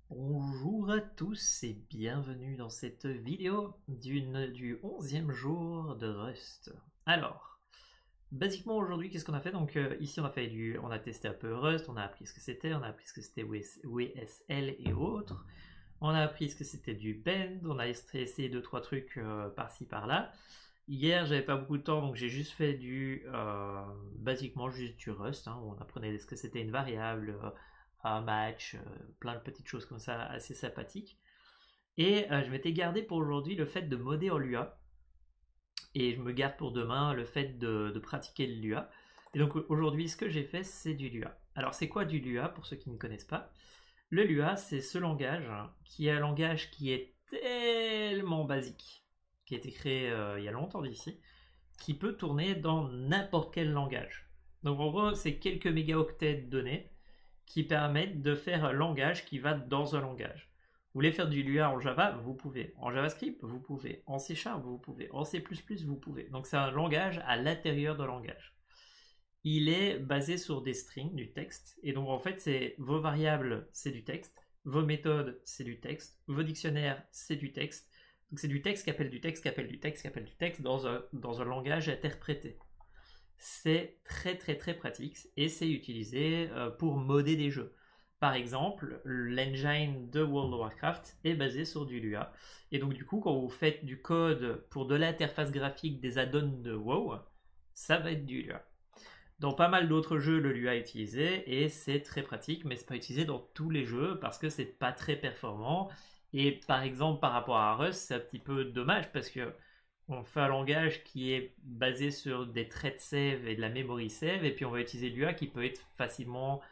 Bonjour à tous et bienvenue dans cette vidéo du 11e jour de Rust. Alors, basiquement aujourd'hui qu'est-ce qu'on a fait? Donc ici on a testé un peu Rust, on a appris ce que c'était, on a appris ce que c'était WSL et autres, on a appris ce que c'était du bend, on a essayé 2-3 trucs par-ci par-là. Hier j'avais pas beaucoup de temps donc j'ai juste fait basiquement juste du Rust, hein, où on apprenait ce que c'était une variable, un match, plein de petites choses comme ça assez sympathiques. Et je m'étais gardé pour aujourd'hui le fait de modder en Lua. Et je me garde pour demain le fait de pratiquer le Lua. Et donc aujourd'hui, ce que j'ai fait, c'est du Lua. Alors c'est quoi du Lua pour ceux qui ne connaissent pas? Le Lua, c'est ce langage qui est un langage qui est tellement basique, qui a été créé il y a longtemps d'ici, qui peut tourner dans n'importe quel langage. Donc en gros, c'est quelques mégaoctets de données qui permettent de faire un langage qui va dans un langage. Vous voulez faire du Lua en Java, vous pouvez. En JavaScript, vous pouvez. En C#, vous pouvez. En C++, vous pouvez. Donc c'est un langage à l'intérieur d'un langage. Il est basé sur des strings, du texte. Et donc en fait, c'est vos variables, c'est du texte. Vos méthodes, c'est du texte. Vos dictionnaires, c'est du texte. Donc c'est du texte qui appelle du texte, qui appelle du texte, qui appelle du texte dans un langage interprété. C'est très très très pratique et c'est utilisé pour modder des jeux. Par exemple, l'engine de World of Warcraft est basé sur du Lua. Et donc du coup, quand vous faites du code pour de l'interface graphique des add-ons de WoW, ça va être du Lua. Dans pas mal d'autres jeux, le Lua est utilisé et c'est très pratique, mais c'est pas utilisé dans tous les jeux parce que c'est pas très performant. Et par exemple, par rapport à Rust, c'est un petit peu dommage parce que on fait un langage qui est basé sur des traits de save et de la memory save, et puis on va utiliser l'UA qui peut être facilement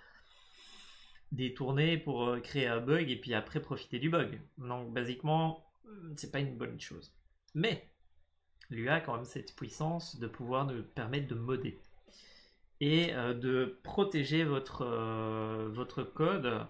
détourné pour créer un bug et puis après profiter du bug. Donc basiquement, c'est pas une bonne chose. Mais l'UA a quand même cette puissance de pouvoir nous permettre de modder et de protéger votre code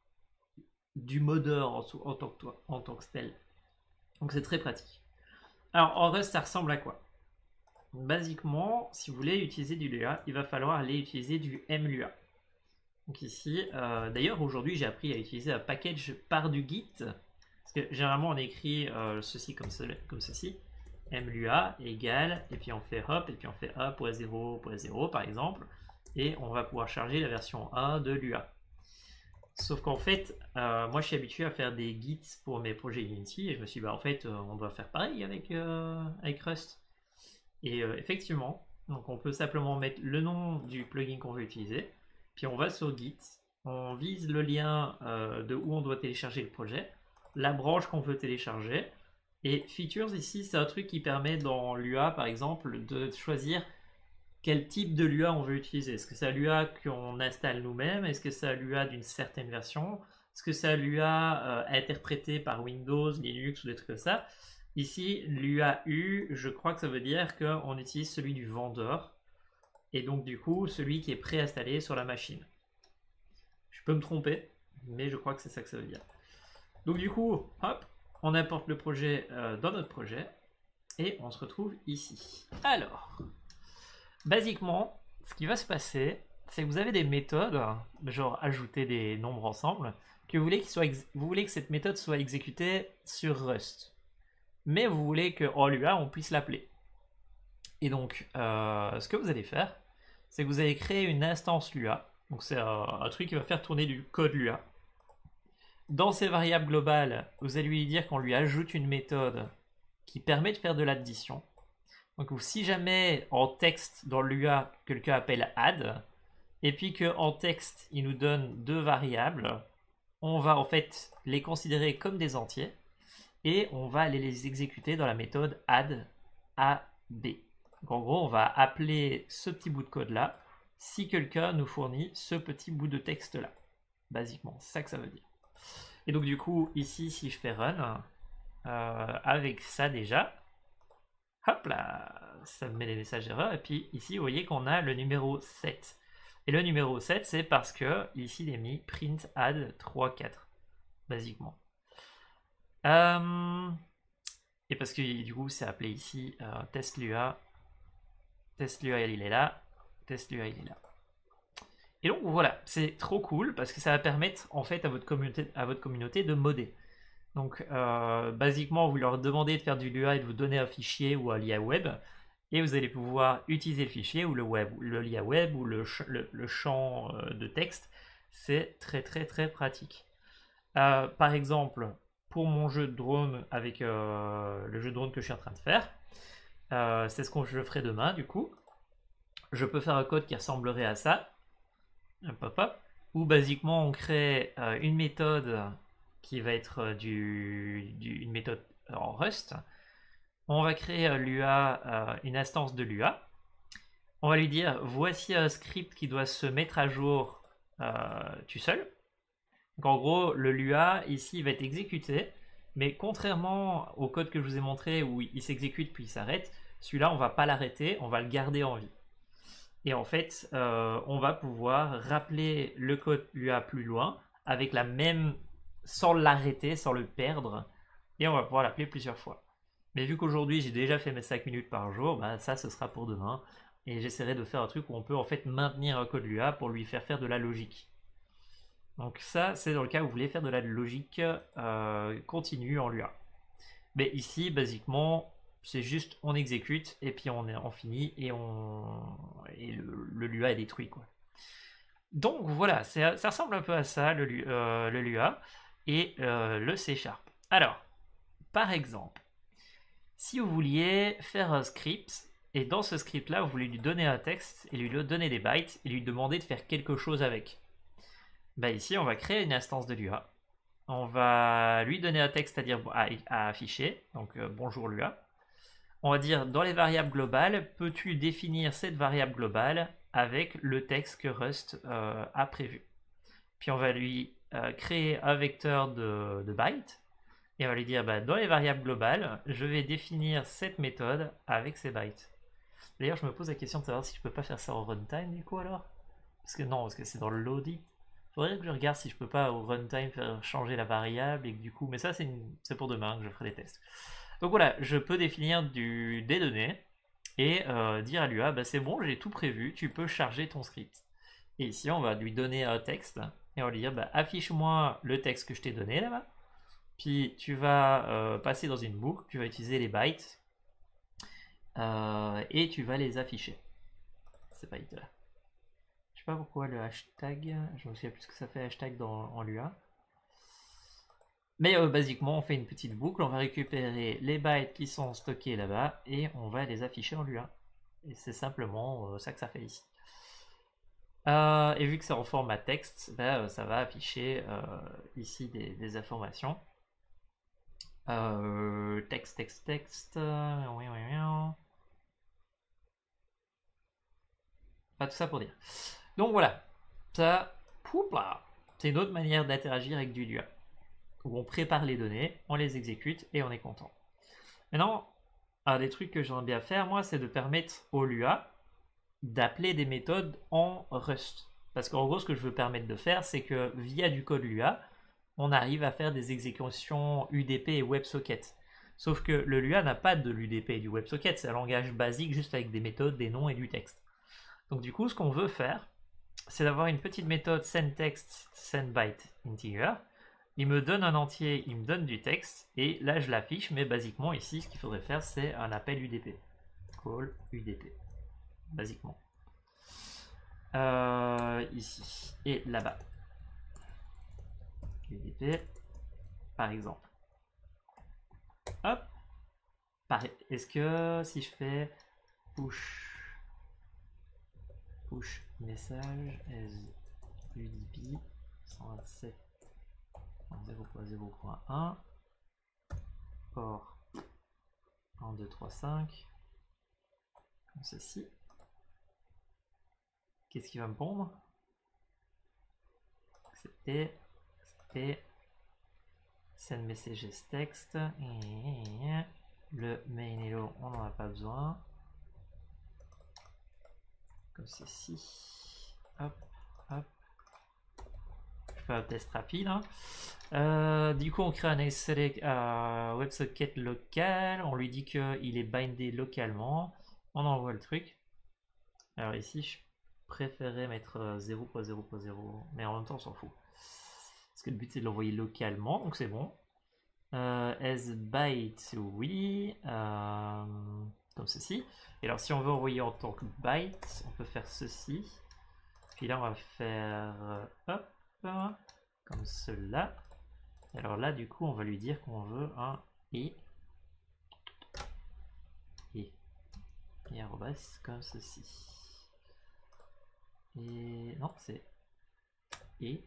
du modeur en tant que tel. Donc c'est très pratique. Alors en Rust, ça ressemble à quoi? Basiquement, si vous voulez utiliser du Lua, il va falloir aller utiliser du MLua. Donc ici, d'ailleurs aujourd'hui j'ai appris à utiliser un package par du Git, parce que généralement on écrit ceci comme ceci, MLua égale, et puis on fait hop, et puis on fait 1.0.0 par exemple, et on va pouvoir charger la version 1 de Lua. Sauf qu'en fait, moi je suis habitué à faire des Gits pour mes projets Unity, et je me suis dit, bah en fait, on doit faire pareil avec Rust. Et effectivement, donc on peut simplement mettre le nom du plugin qu'on veut utiliser, puis on va sur Git, on vise le lien de où on doit télécharger le projet, la branche qu'on veut télécharger, et Features ici c'est un truc qui permet dans l'UA par exemple de choisir quel type de l'UA on veut utiliser. Est-ce que c'est l'UA qu'on installe nous-mêmes? Est-ce que c'est l'UA d'une certaine version? Est-ce que c'est l'UA interprétée par Windows, Linux ou des trucs comme ça? Ici, l'UAU, je crois que ça veut dire qu'on utilise celui du vendeur et donc du coup celui qui est préinstallé sur la machine. Je peux me tromper, mais je crois que c'est ça que ça veut dire. Donc du coup, hop, on importe le projet dans notre projet et on se retrouve ici. Alors, basiquement, ce qui va se passer, c'est que vous avez des méthodes, genre ajouter des nombres ensemble, que vous voulez que cette méthode soit exécutée sur Rust. Mais vous voulez qu'en Lua, on puisse l'appeler. Et donc, ce que vous allez faire, c'est que vous allez créer une instance Lua. Donc, c'est un truc qui va faire tourner du code Lua. Dans ces variables globales, vous allez lui dire qu'on lui ajoute une méthode qui permet de faire de l'addition. Donc, si jamais en texte dans Lua, quelqu'un appelle add, et puis qu'en texte, il nous donne deux variables, on va en fait les considérer comme des entiers et on va aller les exécuter dans la méthode add AB. Donc en gros, on va appeler ce petit bout de code là si quelqu'un nous fournit ce petit bout de texte là. Basiquement, c'est ça que ça veut dire. Et donc du coup, ici, si je fais run, avec ça déjà, hop là, ça me met les messages d'erreur. Et puis ici, vous voyez qu'on a le numéro 7. Et le numéro 7, c'est parce que ici, il est mis print add 3, 4, basiquement. Et parce que du coup, c'est appelé ici test Lua. Test Lua, il est là. Test Lua, il est là. Et donc voilà, c'est trop cool parce que ça va permettre en fait à votre communauté de modder. Donc basiquement, vous leur demandez de faire du Lua et de vous donner un fichier ou un lien web, et vous allez pouvoir utiliser le fichier ou le lien web ou le champ de texte. C'est très très très pratique. Par exemple, pour mon jeu de drone avec le jeu de drone que je suis en train de faire, c'est ce que je ferai demain du coup. Je peux faire un code qui ressemblerait à ça, hop, hop, où basiquement on crée une méthode qui va être une méthode en Rust. On va créer l'UA, une instance de l'UA. On va lui dire voici un script qui doit se mettre à jour tout seul. Donc en gros, le LUA ici va être exécuté, mais contrairement au code que je vous ai montré où il s'exécute puis il s'arrête, celui-là on va pas l'arrêter, on va le garder en vie. Et en fait, on va pouvoir rappeler le code LUA plus loin avec la même, sans l'arrêter, sans le perdre, et on va pouvoir l'appeler plusieurs fois. Mais vu qu'aujourd'hui j'ai déjà fait mes 5 minutes par jour, bah, ça ce sera pour demain. Et j'essaierai de faire un truc où on peut en fait maintenir un code LUA pour lui faire de la logique. Donc ça c'est dans le cas où vous voulez faire de la logique continue en LUA. Mais ici basiquement c'est juste on exécute et puis on finit et le LUA est détruit quoi. Donc voilà, ça ressemble un peu à ça le LUA et le C#. Alors, par exemple, si vous vouliez faire un script, et dans ce script-là, vous voulez lui donner un texte, et lui donner des bytes, et lui demander de faire quelque chose avec. Bah ici, on va créer une instance de LUA. On va lui donner un texte à afficher, donc bonjour LUA. On va dire dans les variables globales, peux-tu définir cette variable globale avec le texte que Rust a prévu. Puis on va lui créer un vecteur de bytes. Et on va lui dire, bah, dans les variables globales, je vais définir cette méthode avec ces bytes. D'ailleurs, je me pose la question de savoir si je peux pas faire ça au runtime du coup alors. Parce que non, parce que c'est dans le loading. Faudrait que je regarde si je peux pas au runtime faire changer la variable et que du coup, mais ça c'est pour demain que je ferai des tests. Donc voilà, je peux définir des données et dire à l'UA, bah, c'est bon, j'ai tout prévu, tu peux charger ton script. Et ici, on va lui donner un texte et on va lui dire, bah, affiche-moi le texte que je t'ai donné là-bas. Puis tu vas passer dans une boucle, tu vas utiliser les bytes et tu vas les afficher. Ces bytes là. Je sais pas pourquoi le hashtag, je me souviens plus ce que ça fait hashtag en LUA. Mais basiquement, on fait une petite boucle, on va récupérer les bytes qui sont stockés là-bas et on va les afficher en LUA. Et c'est simplement ça que ça fait ici. Et vu que c'est en format texte, bah, ça va afficher ici des informations. Texte. Oui. Enfin, tout ça pour dire. Donc voilà. Ça, c'est une autre manière d'interagir avec du LUA. Où on prépare les données, on les exécute et on est content. Maintenant, un des trucs que j'aimerais bien faire, moi, c'est de permettre au LUA d'appeler des méthodes en Rust. Parce qu'en gros, ce que je veux permettre de faire, c'est que via du code LUA, on arrive à faire des exécutions UDP et WebSocket. Sauf que le LUA n'a pas de l'UDP et du WebSocket, c'est un langage basique juste avec des méthodes, des noms et du texte. Donc du coup, ce qu'on veut faire, c'est d'avoir une petite méthode sendText, sendByteInteger. Il me donne un entier, il me donne du texte, et là je l'affiche, mais basiquement ici, ce qu'il faudrait faire, c'est un appel UDP. Call UDP, basiquement. Ici, et là-bas. UDP, par exemple. Hop. Est-ce que si je fais push message as UDP 127.0.0.1 port 1, 2, 3, 5 comme ceci, qu'est-ce qui va me pondre? Accepter, send messages text, le main hello on n'en a pas besoin, comme ceci, hop. Je fais un test rapide. Du coup, on crée un WebSocket local, on lui dit qu'il est bindé localement, on envoie le truc. Alors ici, préféré mettre 0.0.0, mais en même temps on s'en fout. Parce que le but c'est de l'envoyer localement, donc c'est bon. As byte, oui, comme ceci. Et alors si on veut envoyer en tant que byte, on peut faire ceci. Puis là on va faire hop, comme cela. Et alors là du coup on va lui dire qu'on veut un et arrobas comme ceci. Et non, c'est et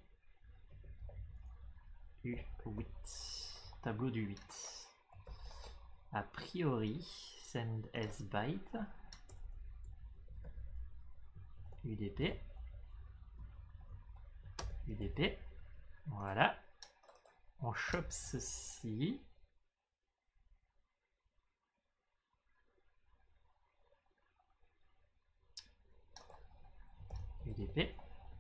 U8, tableau du 8. A priori, send as byte, UDP, UDP, voilà. On chope ceci. UDP.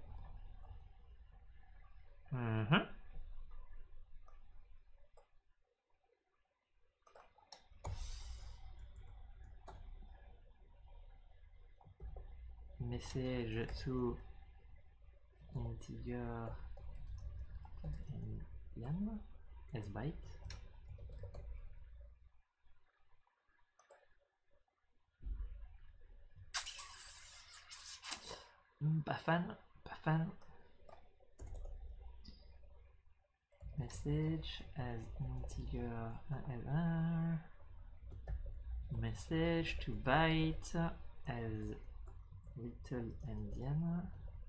Message to integer endian as byte. Pas fan, pas fan. Message as integer as message to byte as little endian.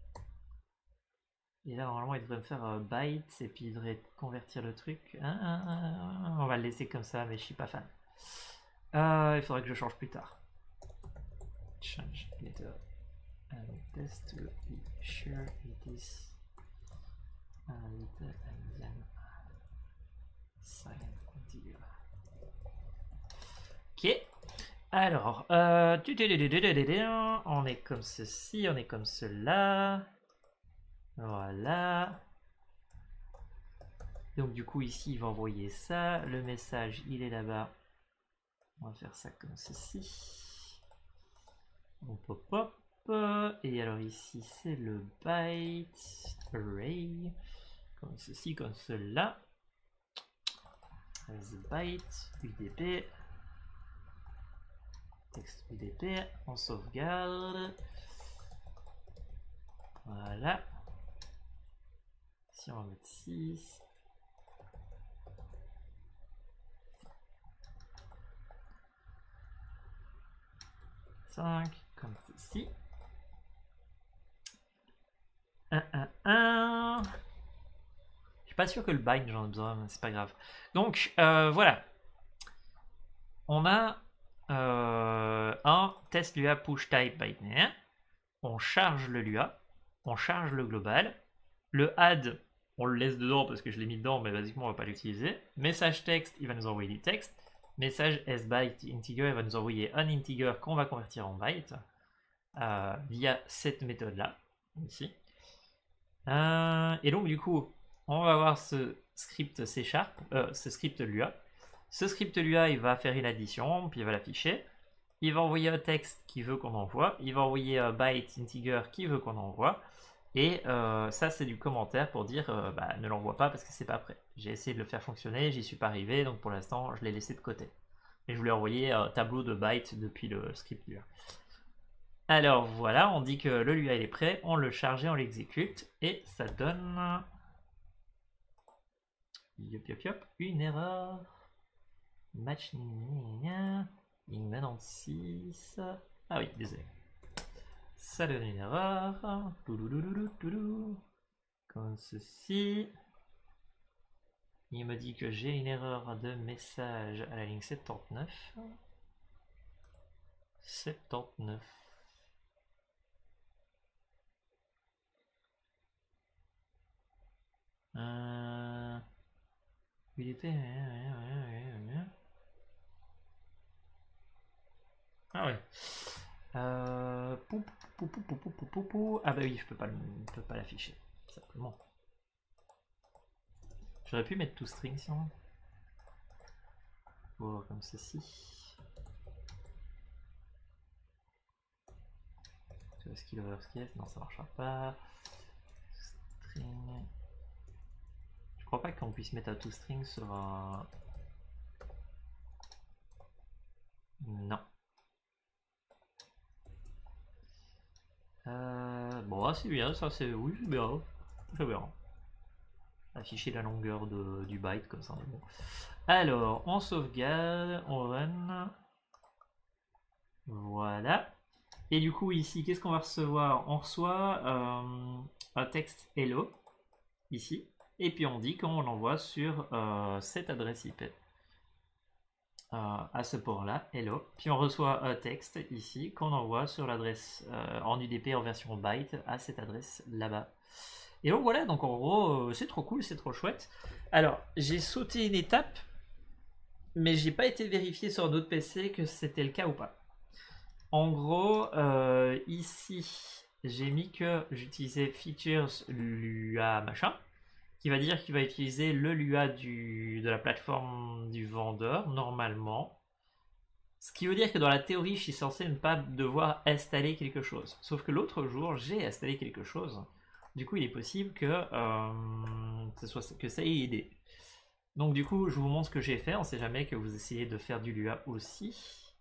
Et là normalement il devrait me faire byte et puis il devrait convertir le truc. On va le laisser comme ça, mais je suis pas fan. Il faudrait que je change plus tard. Change later and test to be sure it is a little endian silent integer. Ok. Alors, on est comme ceci, on est comme cela. Voilà. Donc du coup ici il va envoyer ça. Le message il est là-bas. On va faire ça comme ceci. On pop pop. Et alors ici c'est le byte array. Comme ceci, comme cela. As byte, UDP. Texte UDP. On sauvegarde. Voilà. Si on va mettre 6. Comme ceci. 1, 1, 1. Je suis pas sûr que le bind j'en ai besoin, mais c'est pas grave. Donc voilà. On a un test Lua push type binaire. On charge le Lua. On charge le global. Le add, on le laisse dedans parce que je l'ai mis dedans, mais basiquement on va pas l'utiliser. Message texte, il va nous envoyer du texte. Message sByte integer, il va nous envoyer un integer qu'on va convertir en byte via cette méthode là, ici. Et donc du coup, on va avoir ce script C#, ce script Lua. Ce script Lua, il va faire une addition, puis il va l'afficher. Il va envoyer un texte qui veut qu'on envoie. Il va envoyer un byte integer qui veut qu'on envoie. Et ça, c'est du commentaire pour dire ne l'envoie pas parce que c'est pas prêt. J'ai essayé de le faire fonctionner, j'y suis pas arrivé, donc pour l'instant, je l'ai laissé de côté. Et je voulais envoyer un tableau de bytes depuis le script Lua. Alors voilà, on dit que le Lua il est prêt, on le charge et on l'exécute, et ça donne une erreur. Match in96. Ah oui, désolé. Ça donne une erreur. Comme ceci. Il me dit que j'ai une erreur de message à la ligne 79. 79. UDP. Ah ouais. Ah bah oui, je peux pas l'afficher, simplement. J'aurais pu mettre toString sinon. Oh, comme ceci. skill over skill, non ça marchera pas. String. Je crois pas qu'on puisse mettre un toString sur un... Non. Bon, c'est bien, ça c'est... Oui, c'est bien. C'est bien. Afficher la longueur du byte comme ça. Bon. Alors, on sauvegarde, on run. Voilà. Et du coup, ici, qu'est-ce qu'on va recevoir? On reçoit un texte hello, ici. Et puis on dit qu'on l'envoie sur cette adresse IP. À ce port-là, hello. Puis on reçoit un texte ici qu'on envoie sur l'adresse en UDP en version byte à cette adresse là-bas. Et donc voilà, donc en gros, c'est trop cool, c'est trop chouette. Alors, j'ai sauté une étape, mais j'ai pas été vérifié sur d'autres PC que c'était le cas ou pas. En gros, ici, j'ai mis que j'utilisais features Lua machin, qui va dire qu'il va utiliser le Lua de la plateforme du vendeur, normalement. Ce qui veut dire que dans la théorie, je suis censé ne pas devoir installer quelque chose. Sauf que l'autre jour, j'ai installé quelque chose. Du coup, il est possible que ça ait aidé. Donc du coup, je vous montre ce que j'ai fait. On ne sait jamais que vous essayez de faire du Lua aussi.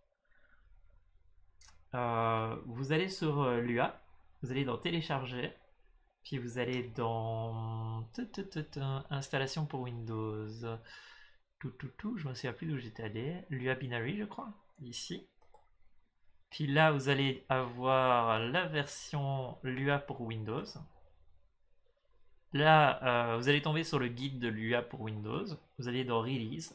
Vous allez sur Lua, vous allez dans télécharger, puis vous allez dans installation pour Windows, je me souviens plus d'où j'étais allé, Lua Binary je crois, ici. Puis là vous allez avoir la version Lua pour Windows. Là vous allez tomber sur le guide de Lua pour Windows, vous allez dans Release.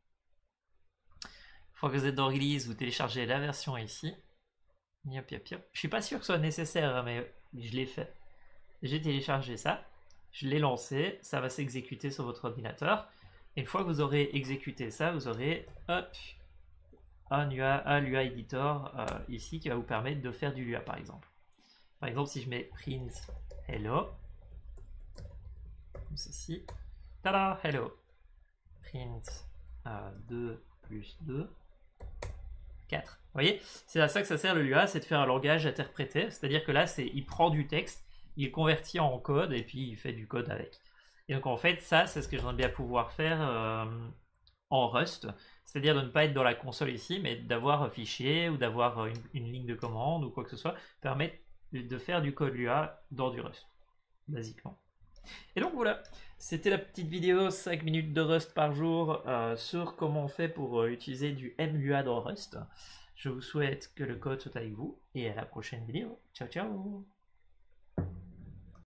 Une fois que vous êtes dans Release, vous téléchargez la version ici. Yop, yop, yop. Je suis pas sûr que ce soit nécessaire, mais je l'ai fait. J'ai téléchargé ça, je l'ai lancé, ça va s'exécuter sur votre ordinateur. Et une fois que vous aurez exécuté ça, vous aurez hop, un Lua Editor ici qui va vous permettre de faire du Lua par exemple. Par exemple, si je mets print hello, comme ceci, tada, hello, print 2 plus 2. 4. Vous voyez, c'est à ça que ça sert le Lua, c'est de faire un langage interprété, c'est-à-dire que là, il prend du texte, il le convertit en code et puis il fait du code avec. Et donc en fait, ça, c'est ce que j'aimerais bien pouvoir faire en Rust, c'est-à-dire de ne pas être dans la console ici, mais d'avoir un fichier ou d'avoir une ligne de commande ou quoi que ce soit, permettre de faire du code Lua dans du Rust, basiquement. Et donc voilà, c'était la petite vidéo 5 minutes de Rust par jour sur comment on fait pour utiliser du MLua dans Rust. Je vous souhaite que le code soit avec vous et à la prochaine vidéo. Ciao ciao.